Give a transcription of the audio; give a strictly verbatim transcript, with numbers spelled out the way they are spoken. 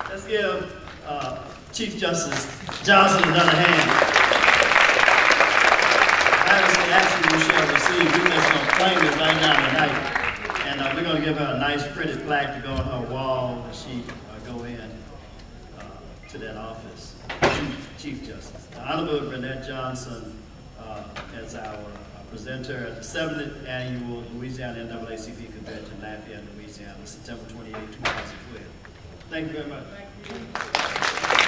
Let's give uh, Chief Justice Johnson another hand. Actually, we shall receive. We're just going to claim it right now tonight. And uh, we're going to give her a nice, pretty plaque to go on her wall when she uh, go in uh, to that office. Chief, Chief Justice. The Honorable Bernette Johnson uh, as our uh, presenter at the seventh Annual Louisiana N double A C P Convention in Lafayette, Louisiana, September twenty-eighth, two thousand twelve. Thank you very much. Thank you.